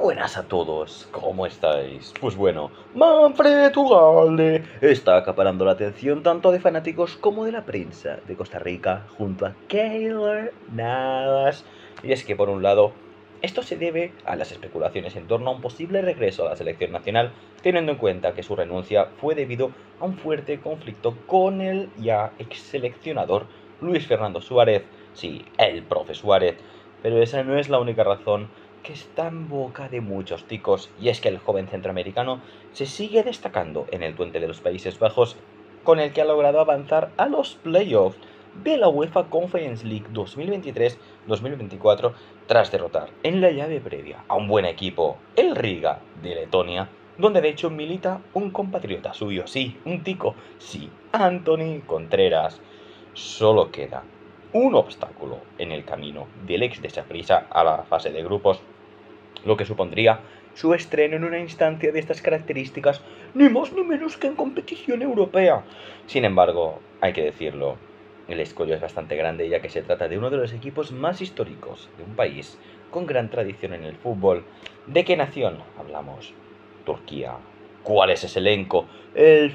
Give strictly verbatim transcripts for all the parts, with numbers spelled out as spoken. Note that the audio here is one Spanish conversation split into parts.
buenas a todos, ¿cómo estáis? Pues bueno, Manfred Ugalde está acaparando la atención tanto de fanáticos como de la prensa de Costa Rica junto a Keylor Navas. Y es que por un lado, esto se debe a las especulaciones en torno a un posible regreso a la selección nacional, teniendo en cuenta que su renuncia fue debido a un fuerte conflicto con el ya ex seleccionador Luis Fernando Suárez, sí, el profe Suárez, pero esa no es la única razón que está en boca de muchos ticos, y es que el joven centroamericano se sigue destacando en el Twente de los Países Bajos, con el que ha logrado avanzar a los playoffs de la UEFA Conference League dos mil veintitrés dos mil veinticuatro tras derrotar en la llave previa a un buen equipo, el Riga de Letonia, donde de hecho milita un compatriota suyo, sí, un tico, sí, Anthony Contreras. Solo queda un obstáculo en el camino del ex de Saprissa a la fase de grupos, lo que supondría su estreno en una instancia de estas características, ni más ni menos que en competición europea. Sin embargo, hay que decirlo, el escollo es bastante grande, ya que se trata de uno de los equipos más históricos de un país con gran tradición en el fútbol. ¿De qué nación hablamos? Turquía. ¿Cuál es ese elenco? El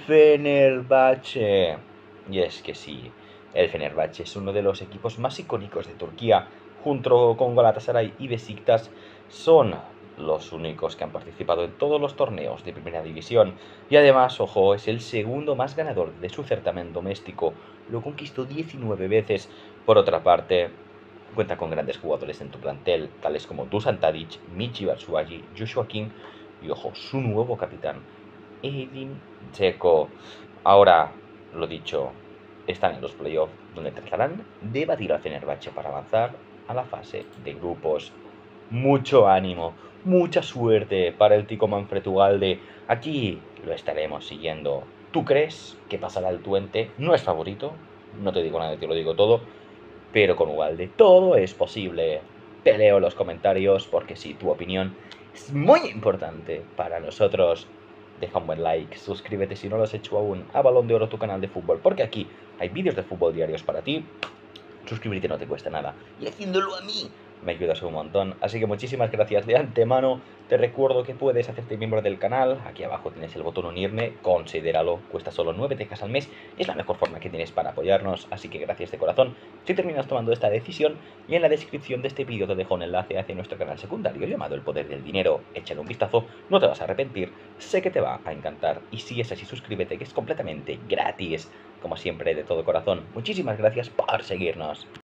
Fenerbahce. Y es que sí, el Fenerbahce es uno de los equipos más icónicos de Turquía, junto con Galatasaray y Besiktas. Son los únicos que han participado en todos los torneos de primera división, y además, ojo, es el segundo más ganador de su certamen doméstico, lo conquistó diecinueve veces. Por otra parte, cuenta con grandes jugadores en tu plantel, tales como Dusan Tadic, Michy Batshuayi, Joshua King y, ojo, su nuevo capitán, Edin Dzeko. Ahora, lo dicho, están en los playoffs, donde tratarán de batir al Fenerbahce para avanzar a la fase de grupos. Mucho ánimo, mucha suerte para el tico Manfred Ugalde. Aquí lo estaremos siguiendo. ¿Tú crees que pasará el Twente? No es favorito, no te digo nada, te lo digo todo, pero con Ugalde todo es posible. Te leo los comentarios porque sí, tu opinión es muy importante para nosotros. Deja un buen like, suscríbete si no lo has hecho aún a Balón de Oro, tu canal de fútbol, porque aquí hay vídeos de fútbol diarios para ti. Suscribirte no te cuesta nada, y haciéndolo a mí me ayudas un montón, así que muchísimas gracias de antemano. Te recuerdo que puedes hacerte miembro del canal, aquí abajo tienes el botón unirme, considéralo, cuesta solo nueve tecas al mes, es la mejor forma que tienes para apoyarnos, así que gracias de corazón si terminas tomando esta decisión. Y en la descripción de este vídeo te dejo un enlace hacia nuestro canal secundario llamado El Poder del Dinero. Échale un vistazo, no te vas a arrepentir, sé que te va a encantar, y si es así, suscríbete, que es completamente gratis. Como siempre, de todo corazón, muchísimas gracias por seguirnos.